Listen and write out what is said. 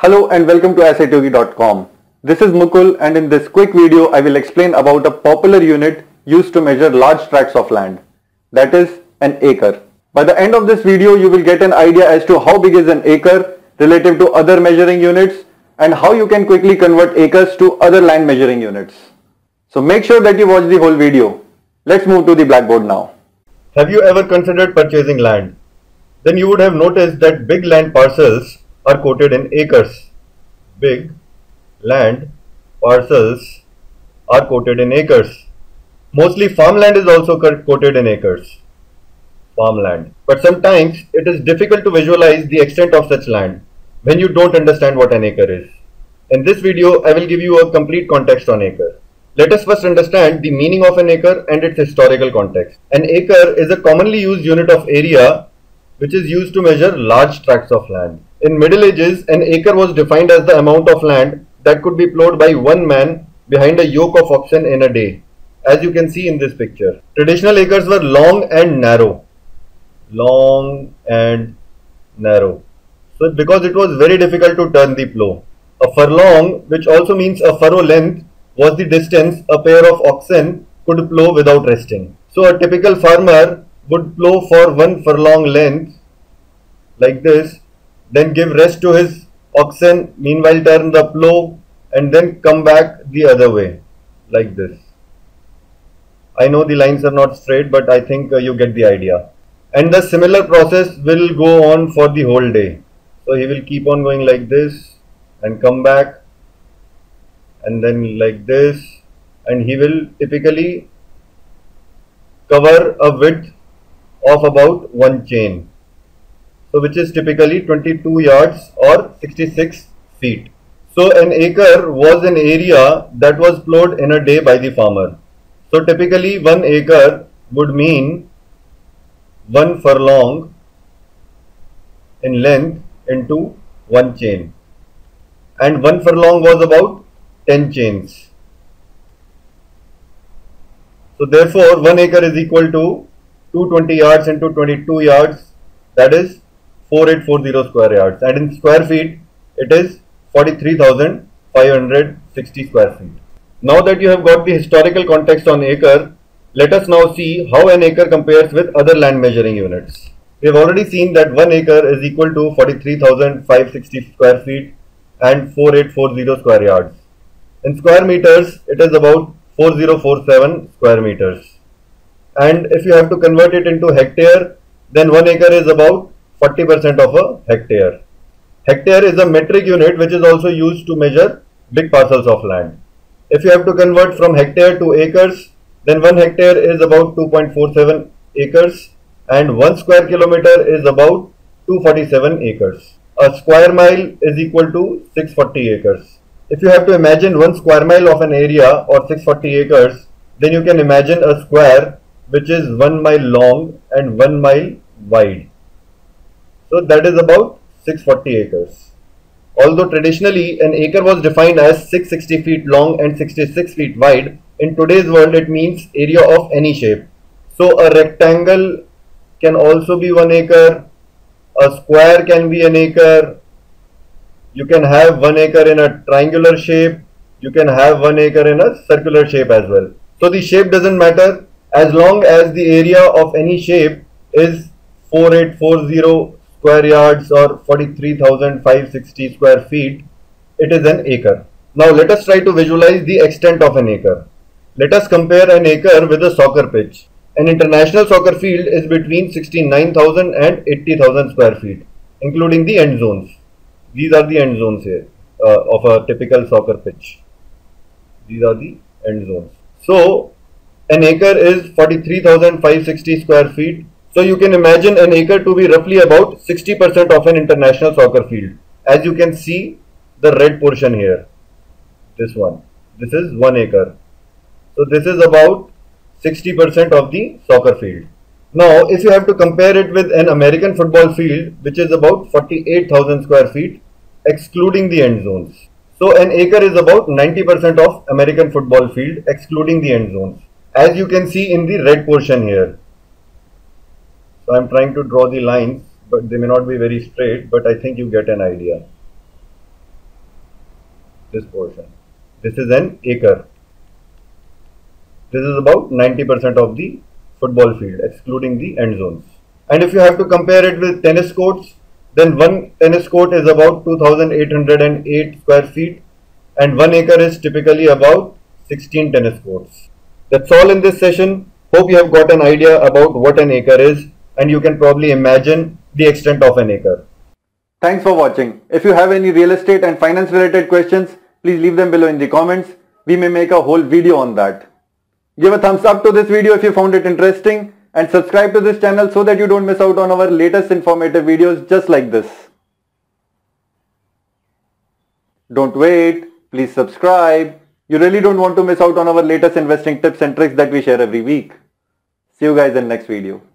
Hello and welcome to assetyogi.com. This is Mukul, and in this quick video I will explain about a popular unit used to measure large tracts of land, that is an acre. By the end of this video you will get an idea as to how big is an acre relative to other measuring units and how you can quickly convert acres to other land measuring units. So make sure that you watch the whole video. Let's move to the blackboard now. Have you ever considered purchasing land? Then you would have noticed that big land parcels are quoted in acres. Big land parcels are quoted in acres. Mostly farmland is also quoted in acres. Farmland. But sometimes it is difficult to visualize the extent of such land when you don't understand what an acre is. In this video, I will give you a complete context on acre. Let us first understand the meaning of an acre and its historical context. An acre is a commonly used unit of area which is used to measure large tracts of land. In Middle Ages, an acre was defined as the amount of land that could be plowed by one man behind a yoke of oxen in a day, as you can see in this picture. Traditional acres were long and narrow. Long and narrow. So because it was very difficult to turn the plow. A furlong, which also means a furrow length, was the distance a pair of oxen could plow without resting. So a typical farmer would plow for one furlong length like this, then give rest to his oxen, meanwhile turn the plow and then come back the other way like this. I know the lines are not straight, but I think you get the idea. And the similar process will go on for the whole day. So he will keep on going like this and come back and then like this, and he will typically cover a width of about one chain. So which is typically 22 yards or 66 feet. So an acre was an area that was plowed in a day by the farmer. So typically 1 acre would mean 1 furlong in length into 1 chain. And 1 furlong was about 10 chains. So therefore 1 acre is equal to 220 yards into 22 yards, that is 4840 square yards, and in square feet it is 43,560 square feet. Now that you have got the historical context on acre, let us now see how an acre compares with other land measuring units. We have already seen that 1 acre is equal to 43,560 square feet and 4840 square yards. In square meters it is about 4047 square meters. And if you have to convert it into hectare, then 1 acre is about 40% of a hectare. Hectare is a metric unit which is also used to measure big parcels of land. If you have to convert from hectare to acres, then 1 hectare is about 2.47 acres and 1 square kilometer is about 247 acres. A square mile is equal to 640 acres. If you have to imagine 1 square mile of an area or 640 acres, then you can imagine a square which is 1 mile long and 1 mile wide. So that is about 640 acres. Although traditionally an acre was defined as 660 feet long and 66 feet wide, in today's world it means area of any shape. So a rectangle can also be 1 acre, a square can be an acre, you can have 1 acre in a triangular shape, you can have 1 acre in a circular shape as well. So the shape doesn't matter as long as the area of any shape is 4840 square yards or 43,560 square feet, it is an acre. Now let us try to visualize the extent of an acre. Let us compare an acre with a soccer pitch. An international soccer field is between 69,000 and 80,000 square feet, including the end zones. These are the end zones here of a typical soccer pitch. These are the end zones. So an acre is 43,560 square feet. So you can imagine an acre to be roughly about 60% of an international soccer field. As you can see the red portion here, this one, this is 1 acre. So this is about 60% of the soccer field. Now if you have to compare it with an American football field, which is about 48,000 square feet, excluding the end zones. So an acre is about 90% of American football field, excluding the end zones, as you can see in the red portion here. So I am trying to draw the lines, but they may not be very straight, but I think you get an idea. this portion. This is an acre. This is about 90% of the football field, excluding the end zones. And if you have to compare it with tennis courts, then one tennis court is about 2808 square feet, and 1 acre is typically about 16 tennis courts. That's all in this session. Hope you have got an idea about what an acre is, and you can probably imagine the extent of an acre. Thanks for watching. If you have any real estate and finance related questions, please leave them below in the comments. We may make a whole video on that. Give a thumbs up to this video if you found it interesting, and subscribe to this channel so that you don't miss out on our latest informative videos just like this. Don't wait, please subscribe. You really don't want to miss out on our latest investing tips and tricks that we share every week. See you guys in next video.